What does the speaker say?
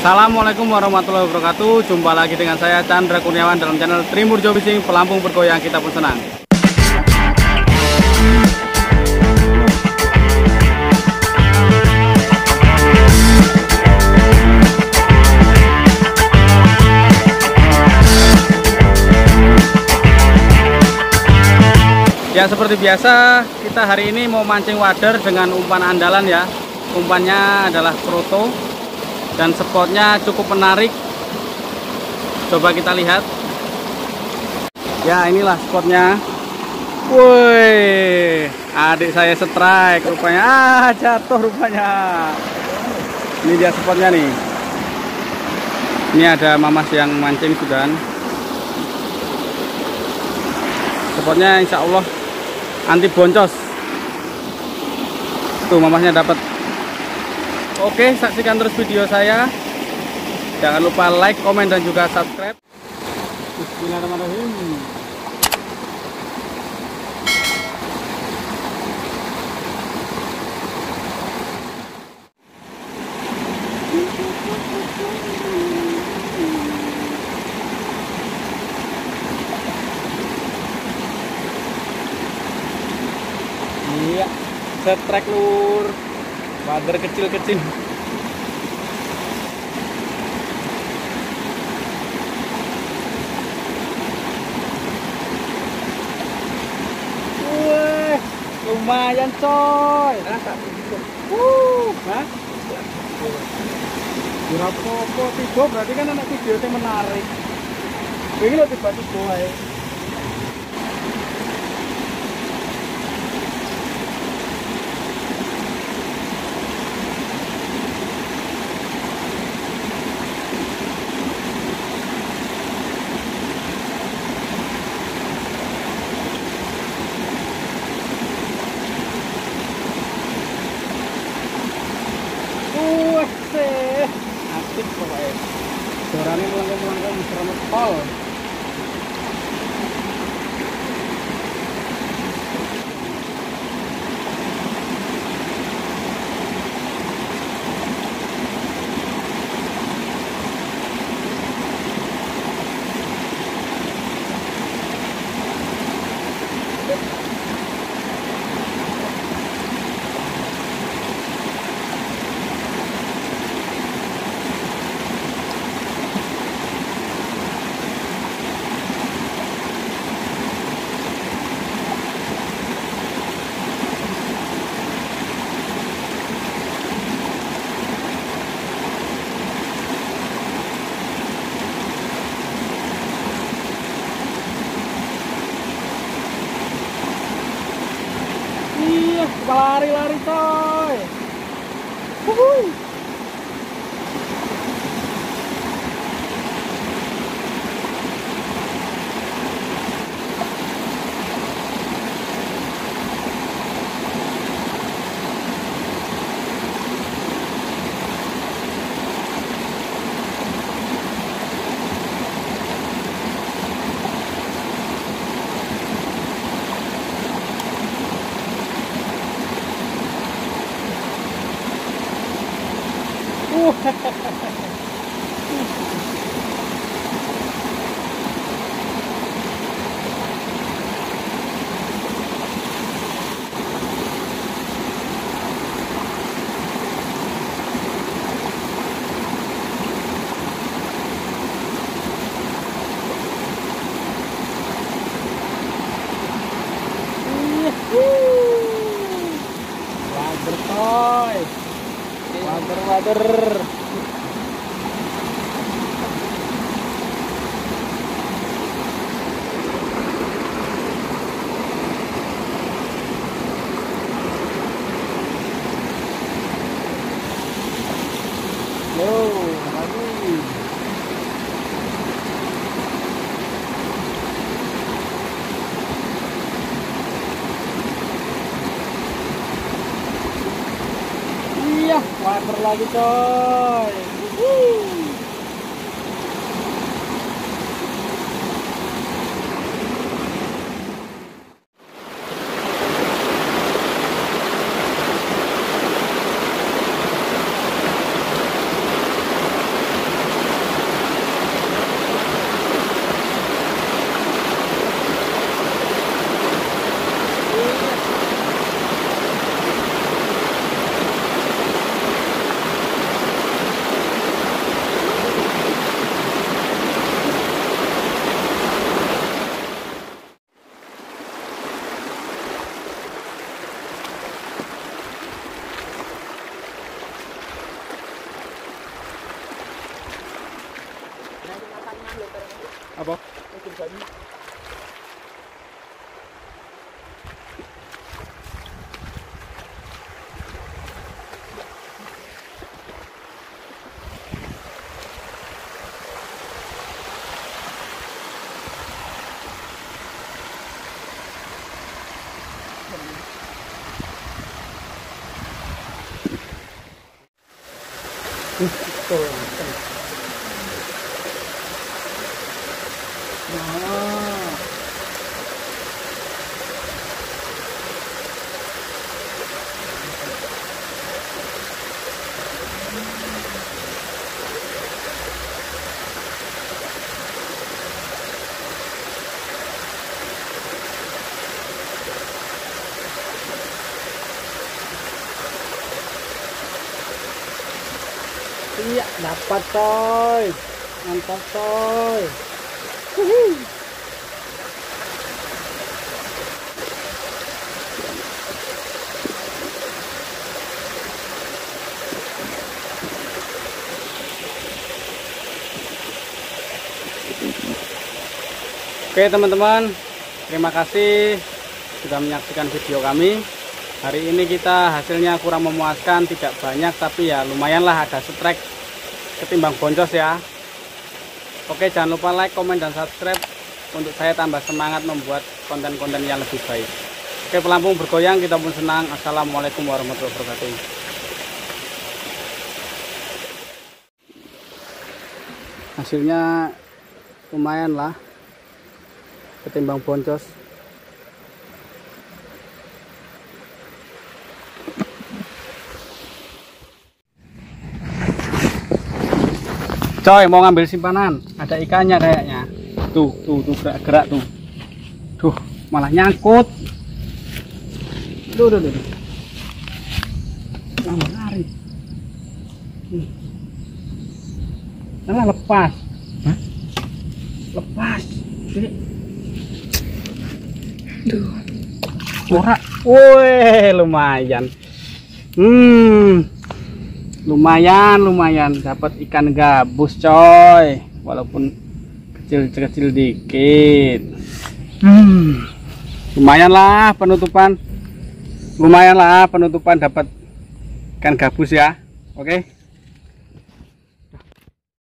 Assalamualaikum warahmatullahi wabarakatuh. Jumpa lagi dengan saya Chandra Kurniawan dalam channel Trimurjo Fishing. Pelampung bergoyang, kita pun senang. Ya, seperti biasa kita hari ini mau mancing wader dengan umpan andalan ya. Umpannya adalah kroto dan spotnya cukup menarik. Coba kita lihat. Ya, inilah spotnya. Woi, adik saya strike rupanya. Jatuh rupanya. Ini dia spotnya nih. Ini ada mamas yang mancing sudah. Spotnya insya Allah anti boncos. Tuh mamasnya dapat. Oke, saksikan terus video saya. Jangan lupa like, komen, dan juga subscribe. Bismillahirrahmanirrahim. Iya, setrek lur. Wader kecil-kecil. Wah, lumayan coy. Hah? Berapa tiga berarti kan anak videonya menarik. Ini lo tiba-tiba ya. Asik pokoknya. Dorane melengkung-melengkung seremut pol. Lari-lari coy. Wuhui. Wader coy. Wader. Iya, wader lagi coy. Apa? Iya, dapat coy. Mantap coy. Oke teman-teman, terima kasih sudah menyaksikan video kami. Hari ini kita hasilnya kurang memuaskan, tidak banyak, tapi ya lumayan lah, ada strike ketimbang boncos ya. Oke, jangan lupa like, komen, dan subscribe untuk saya tambah semangat membuat konten-konten yang lebih baik. Oke, pelampung bergoyang, kita pun senang. Assalamualaikum warahmatullahi wabarakatuh. Hasilnya lumayan lah ketimbang boncos. Coy, mau ngambil simpanan, ada ikannya kayaknya. Tuh gerak-gerak tuh. Tuh, malah nyangkut. Duh. Lari. Nah, lepas. Hah? Lepas. Duh. Ora. Woi, lumayan. Lumayan dapat ikan gabus coy, walaupun kecil dikit. Lumayan lah penutupan dapat ikan gabus ya. Oke.